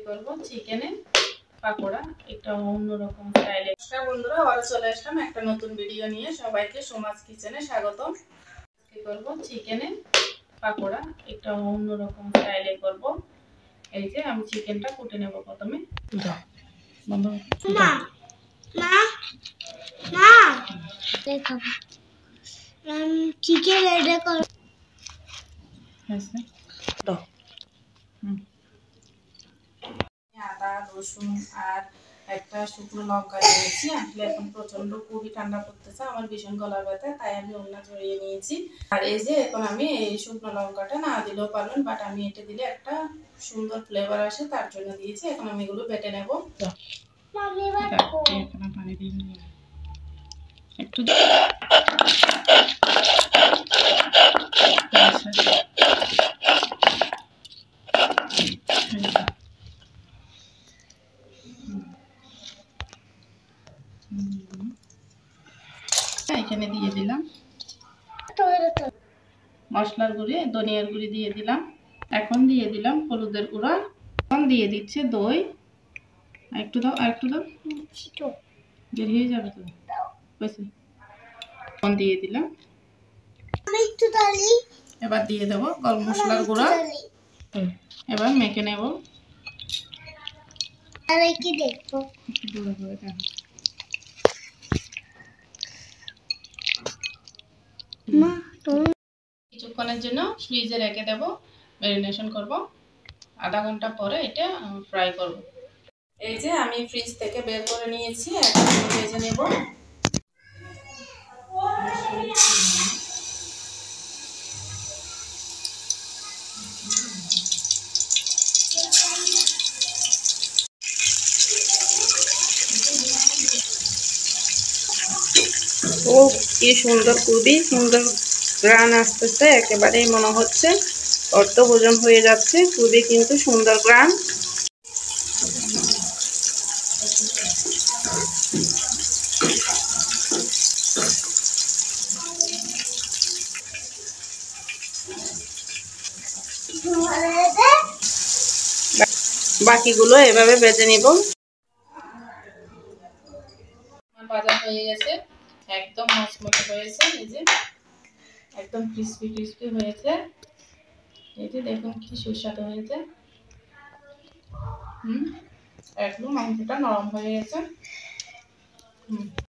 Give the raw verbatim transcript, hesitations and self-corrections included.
করব চিকেনের পাকোড়া, এটা অন্যরকম স্টাইলে। নমস্কার বন্ধুরা, আবার চলে আসলাম একটা নতুন ভিডিও নিয়ে। সবাইকে সোমাস কিচেনে স্বাগতম। আজকে করব চিকেনের পাকোড়া, এটা অন্যরকম স্টাইলে করব। এই যে আমি চিকেনটা কুটে নেব প্রথমে। বন্ধ মা মা মা দেখো আমি চিকেন রেডি করব। আচ্ছা দাও। হুম আদা রসুন আর একটা শুকনো লঙ্কা নিয়েছি। আসলে এখন প্রচন্ড খুবই ঠান্ডা পড়তেছে, আমার ভীষণ গলা ব্যথা, তাই আমি ওড়না জড়িয়ে নিয়েছি। আর এই যে এখন আমি এই শুকনো লঙ্কাটা না দিলেও পারবেন, বাট আমি এটা দিলে একটা সুন্দর ফ্লেভার আসে, তার জন্য দিয়েছি। এখন আমি এগুলো বেটে নেব। পানি দিয়ে একটু এখানে দিয়ে দিলাম মশলার গুঁড়ি, ধনিয়ার গুঁড়ি দিয়ে দিলাম। এখন দিয়ে দিলাম হলুদের গুঁড়া। এখন দিয়ে দিচ্ছে দই। একটু দাও, আরেকটু দাও, বের হয়ে যাবে তো। এখন দিয়ে দিলাম। এবার দিয়ে দেবো গরম মশলার গুঁড়া। এবার মেখে নেব। কিছুক্ষণের জন্য ফ্রিজে রেখে দেবো, ম্যারিনেশন করব। আধা ঘন্টা পরে এটা ফ্রাই করব। এই যে আমি ফ্রিজ থেকে বের করে নিয়েছি, এখন ভেজে নেব। ও কি সুন্দর, খুবই সুন্দর গ্রান আসতেছে, একেবারেই মনে হচ্ছে অর্ধভোজন হয়ে যাচ্ছে। খুবই কিন্তু সুন্দর গ্রান। বাকিগুলো এভাবে ভেজে নিব। ভাজা হয়ে গেছে, একদম মচমচে হয়েছে। এই যে একদম ক্রিস্পি ক্রিস্পি হয়েছে। এই যে দেখুন কি সুস্বাদু হয়েছে। হুম একদম মাংসটা নরম হয়ে গেছে। হুম